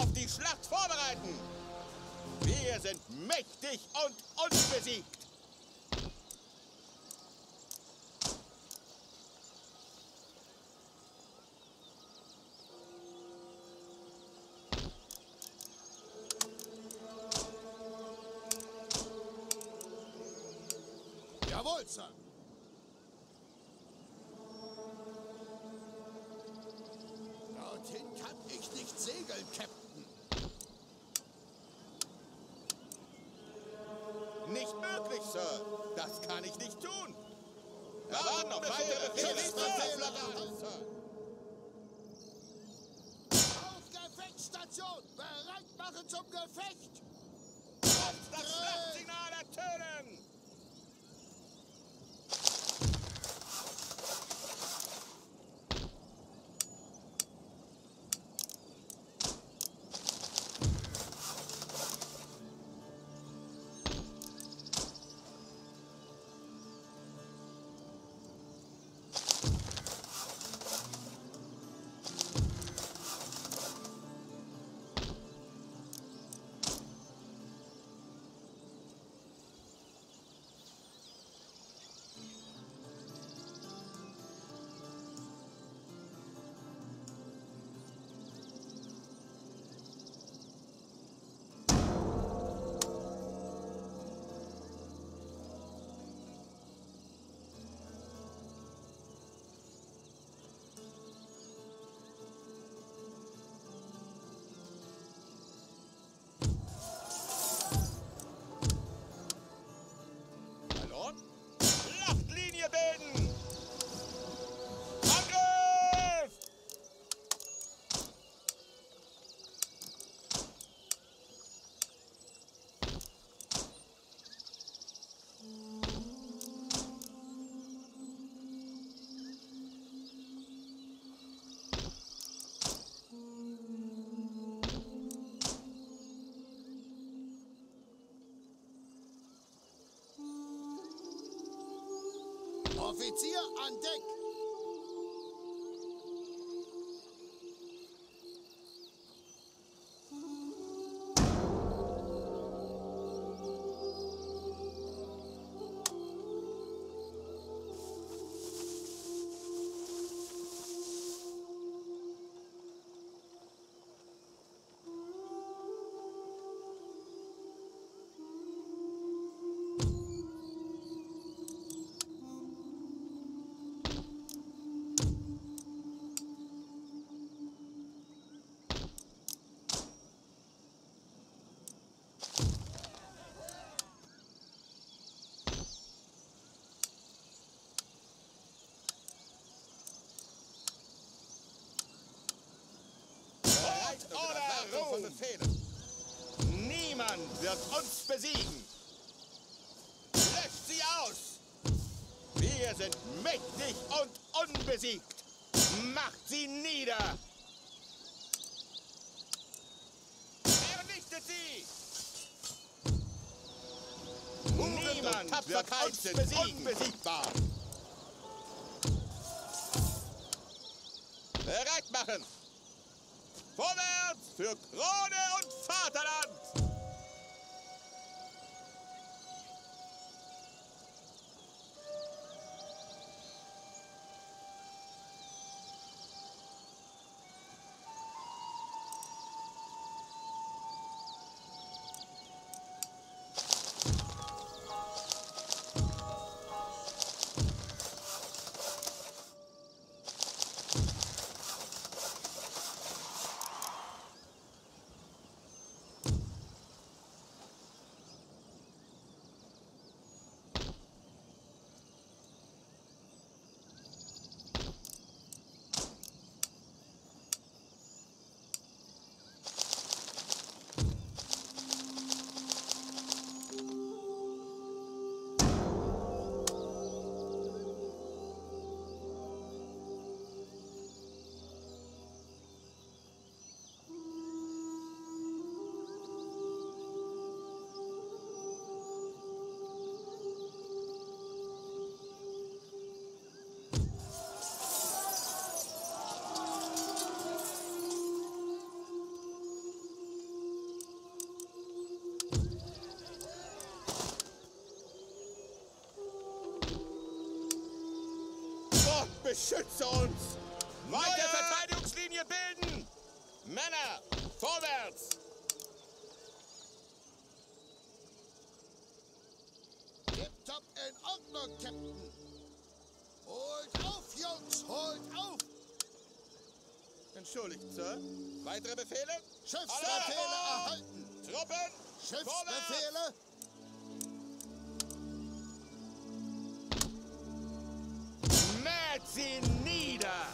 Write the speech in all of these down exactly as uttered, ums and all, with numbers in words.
auf die Schlacht vorbereiten. Wir sind mächtig und unbesiegt. Jawohl, Sir. Dorthin kann ich nicht segeln, Captain. Nicht möglich, Sir. Das kann ich nicht tun. Da waren noch weitere Befehle. Auf Gefechtsstation! Bereit machen zum Gefecht! Lasst das Schlachtsignal ertönen! Schlachtlinie bilden! Angriff! Offizier an Deck! Oder Ruhm. Niemand wird uns besiegen. Löscht sie aus. Wir sind mächtig und unbesiegt. Macht sie nieder. Vernichtet sie. Niemand wird uns besiegen. Unbesiegbar. Bereit machen. Vorwärts für Krone und Vaterland! Beschütze uns! Neue Verteidigungslinie bilden! Männer, vorwärts! Tipptopp in Ordnung, Captain. Holt auf, Jungs, holt auf! Entschuldigt, Sir. Weitere Befehle? Schiffsbefehle erhalten! Truppen! Schiffsbefehle! Mäht sie nieder!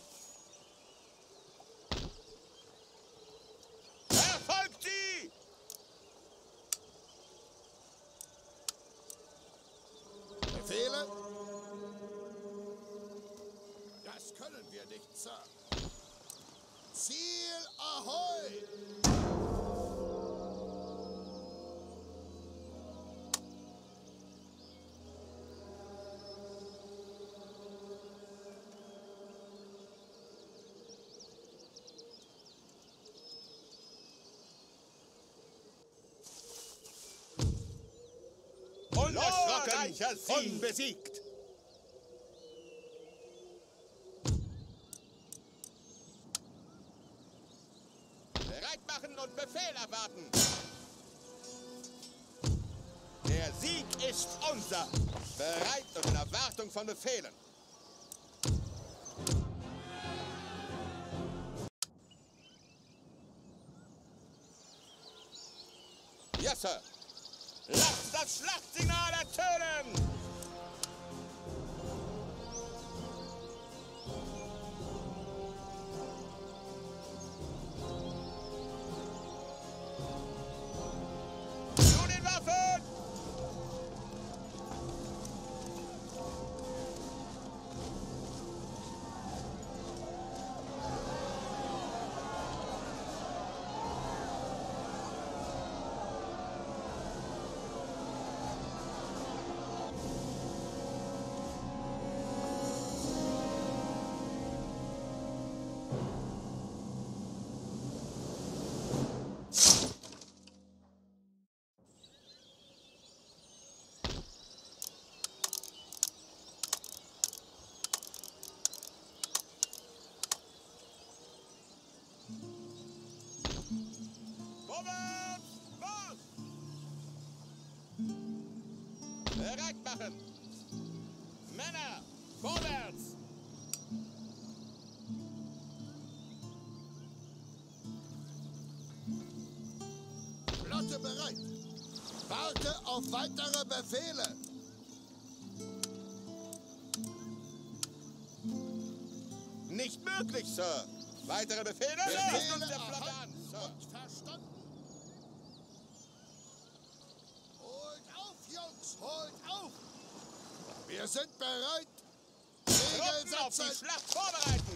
Verfolgt sie! Befehle? Das können wir nicht, Sir. Ziel Ahoi! Unerschrocken, unbesiegt! Bereit machen und Befehl erwarten! Der Sieg ist unser! Bereit und in Erwartung von Befehlen! Ja, Sir! Lasst das Schlachtsignal ertönen! Zu den Waffen! Vorwärts! Los! Bereit machen! Männer, vorwärts! Flotte bereit. Warte auf weitere Befehle. Nicht möglich, Sir! Weitere Befehle? Befehle Lasst uns der Flotte an, erhalten Sir! und verstanden. Holt auf, Jungs, holt auf! Wir sind bereit. Truppen auf die Segel setzen. Schlacht vorbereiten!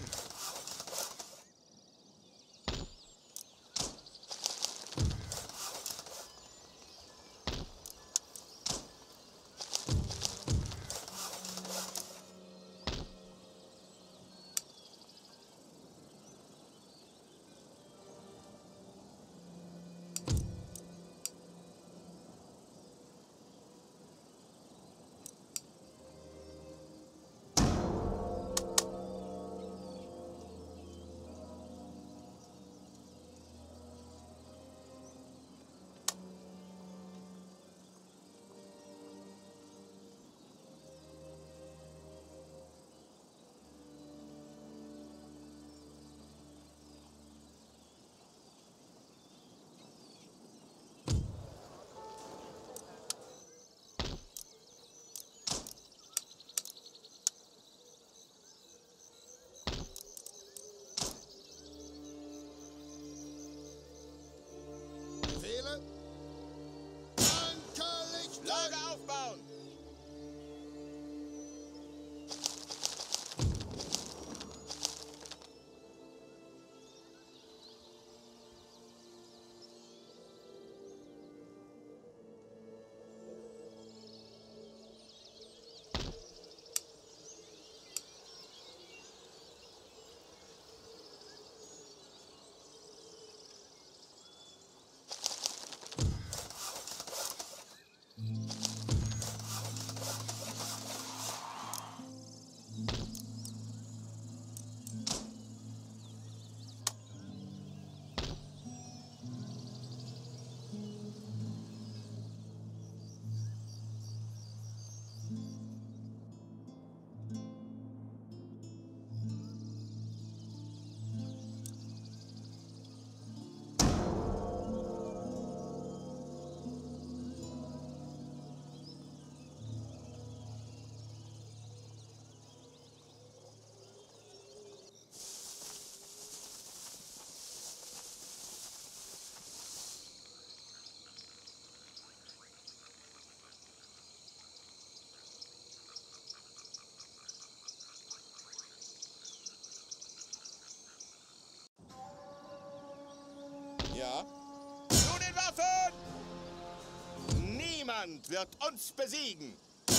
Niemand wird uns besiegen.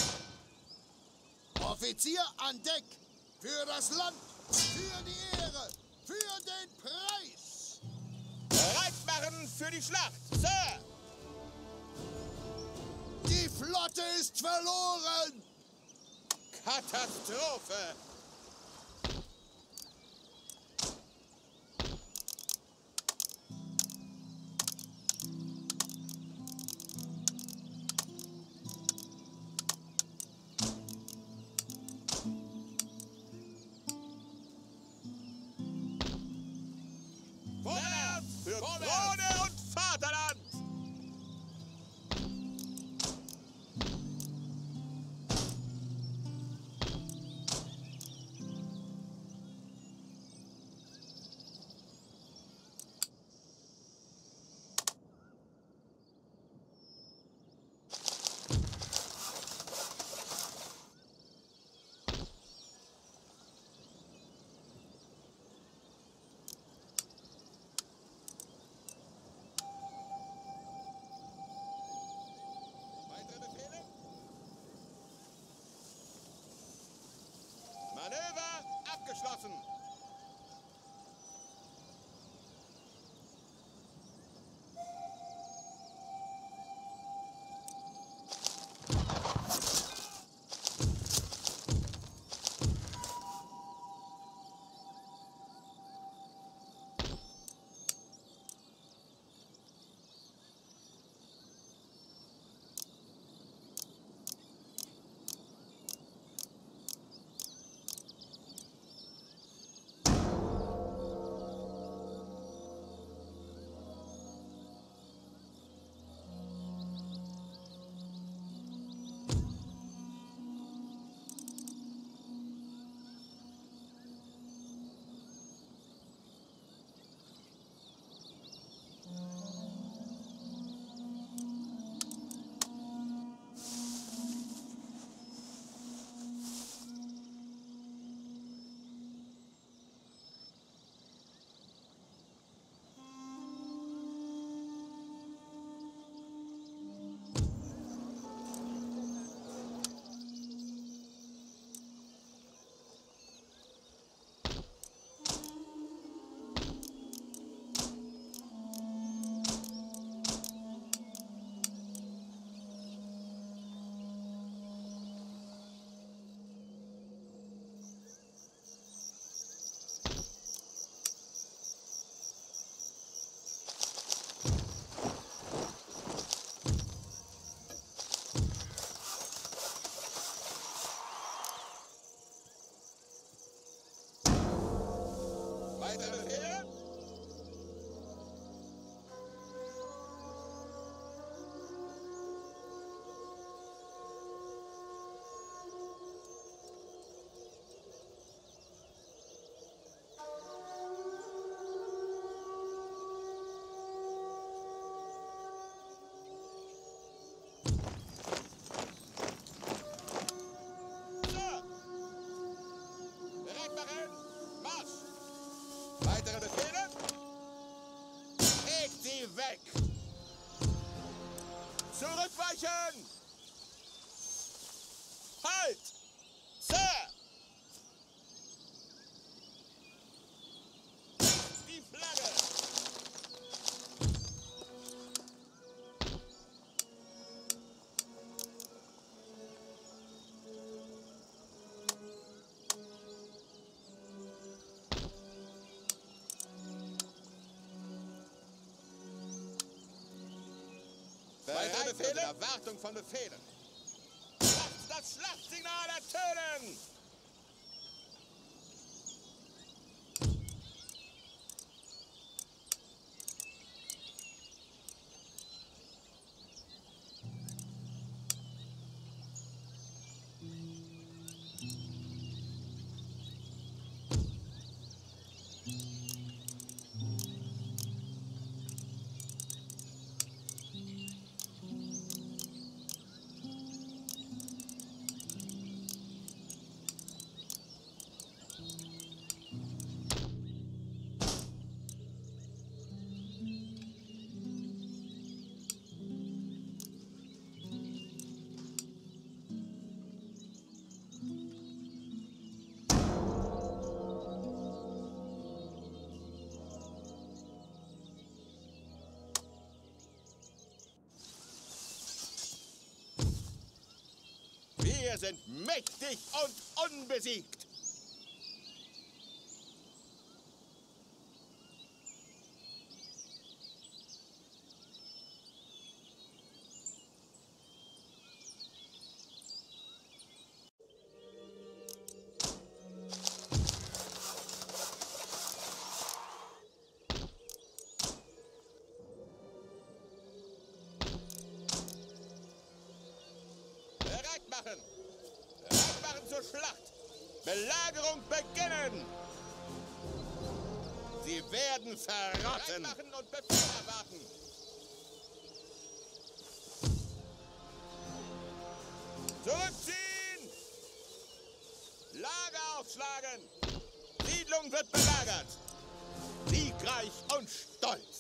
Offizier an Deck! Für das Land! Für die Ehre! Für den Preis! Bereit machen für die Schlacht, Sir! Die Flotte ist verloren! Katastrophe! Vorwärts für Krone und Vaterland! Weitere Befehle? Manöver abgeschlossen. Weitere Befehle? Sir! Bereit machen! Marsch! Weitere Befehle? Legt sie weg! Zurückweichen! Halt! Sir! Die Flagge! Weitere Befehle? Erwartung von Befehlen. Lasst das Schlachtsignal ertönen! Wir sind mächtig und unbesiegt. Bereit machen! Bereit machen zur Schlacht! Belagerung beginnen! Sie werden verrotten! Bereit machen und Befehl erwarten! Zurückziehen! Lager aufschlagen! Siedlung wird belagert! Siegreich und stolz!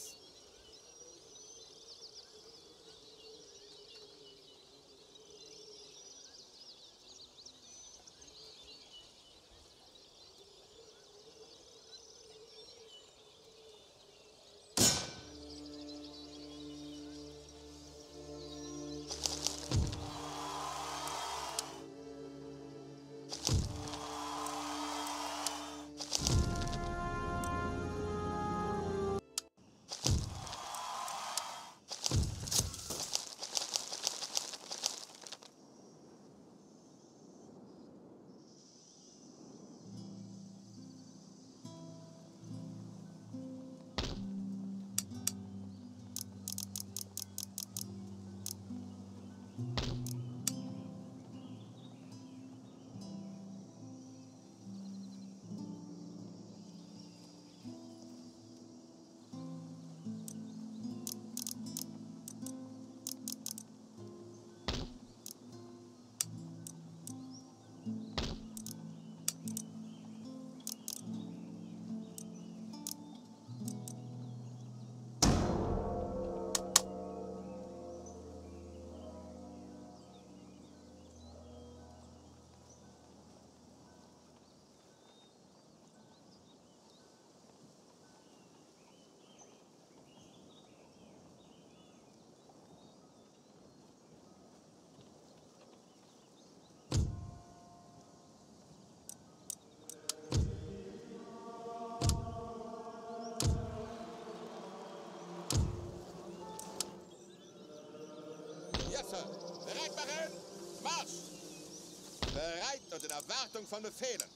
Bereit machen! Marsch! Bereit und in Erwartung von Befehlen.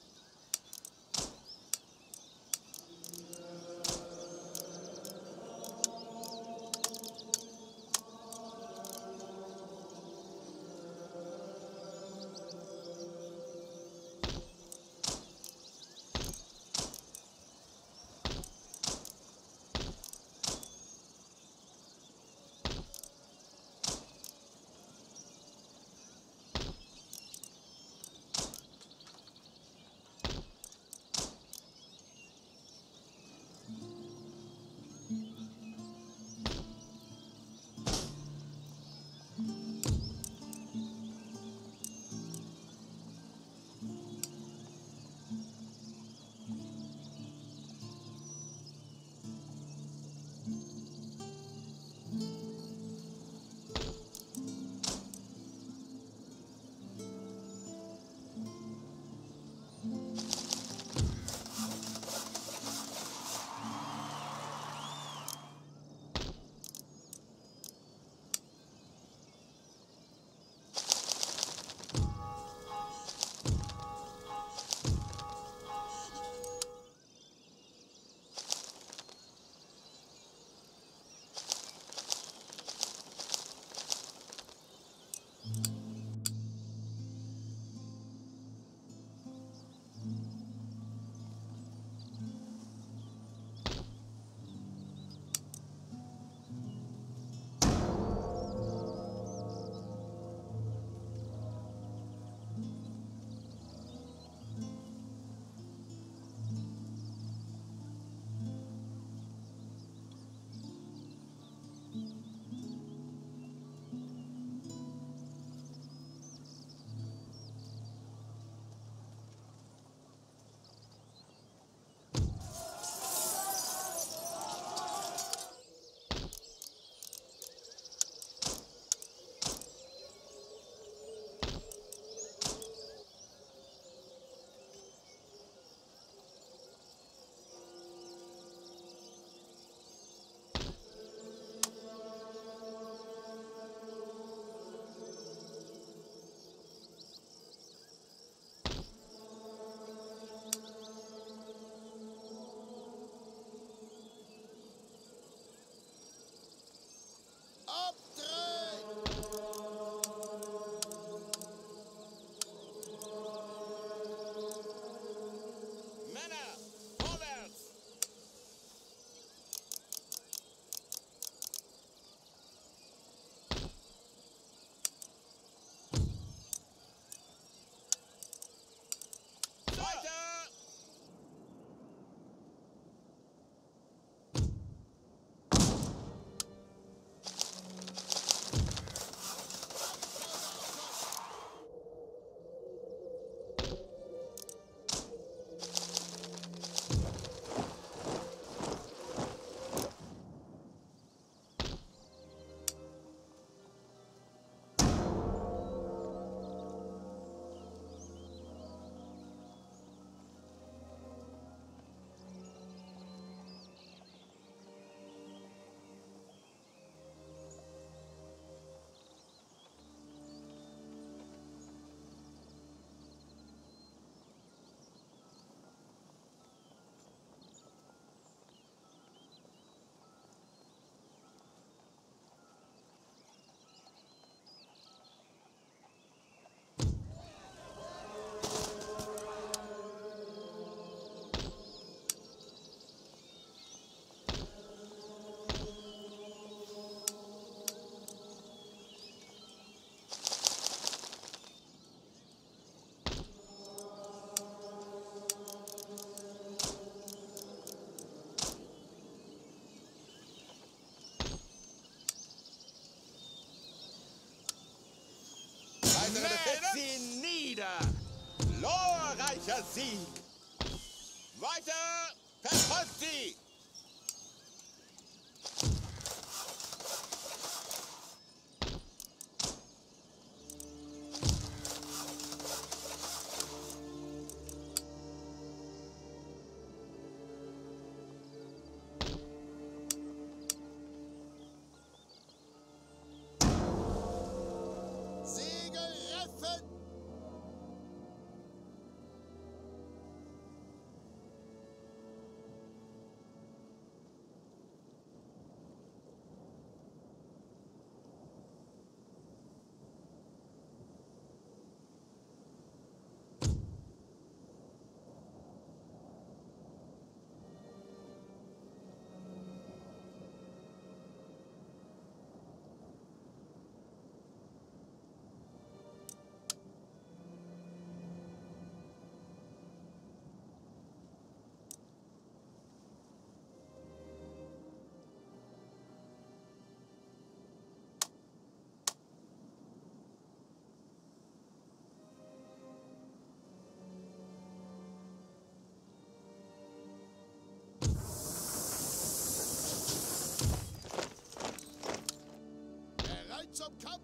Glorreicher Sieg! Weiter! Verfolgt sie! Segel reffen! Bereit zum Kampf!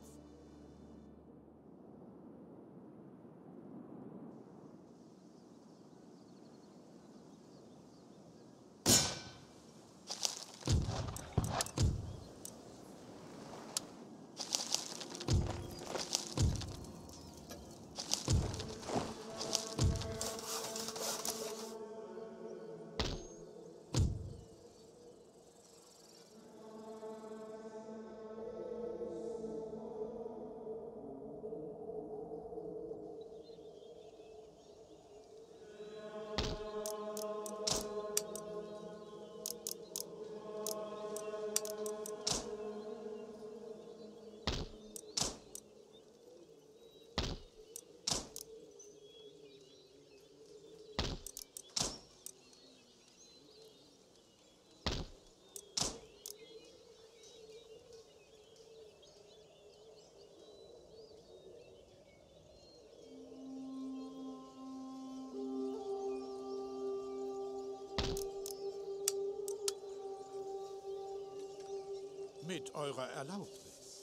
Mit eurer Erlaubnis.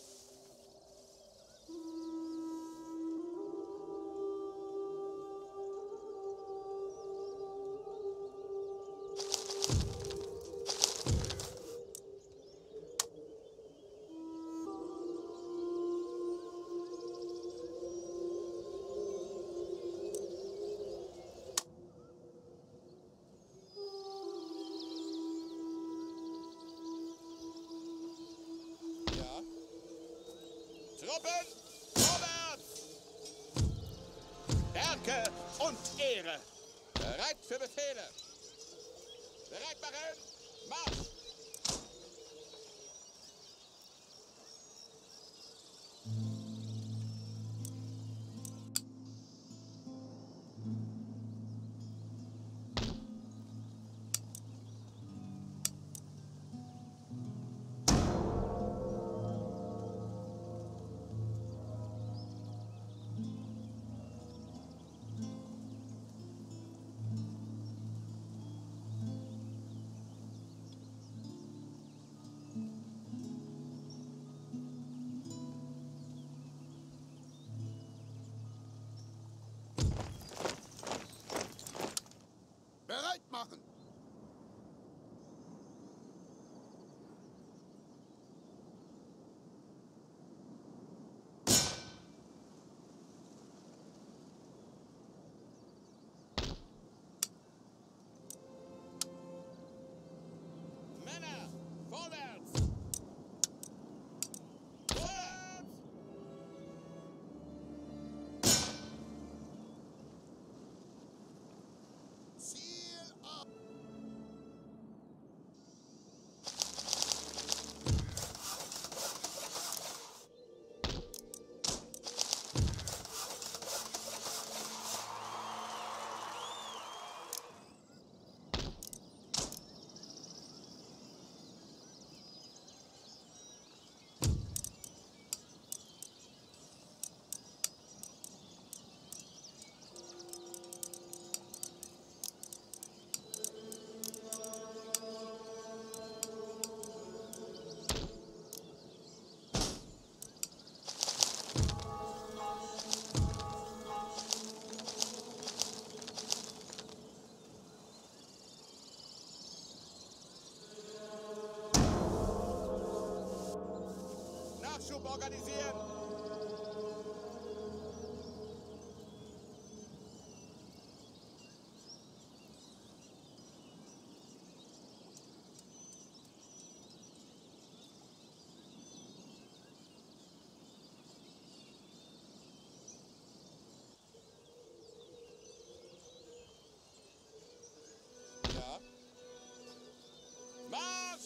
Truppen, vorwärts! Stärke und Ehre! Bereit für Befehle! Bereit machen! Marsch! Bereit machen! Männer, vorwärts! Vorwärts! Ziel ab! Trupp organisieren! Ja. Marsch!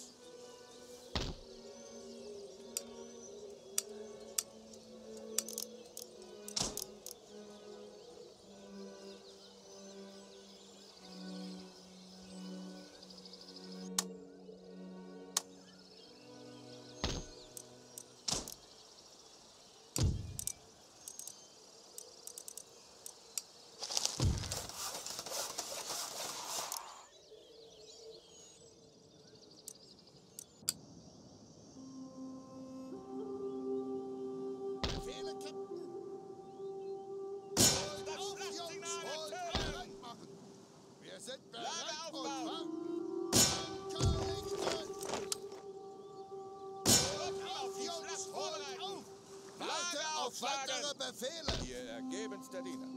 Befehle, Captain. Das Auf, Schlachtsignal Jungs, holt ertönen! bereit machen. Wir sind bereit Lager und aufbauen. warten. Anker richten. Truppen auf Auf, die Jungs, Schlacht holt vorbereiten! auf. Warte Lager auf aufschlagen! weitere Befehle. Ihr ergebenster Diener.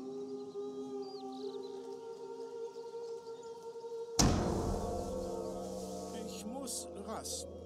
Ich muss rasten.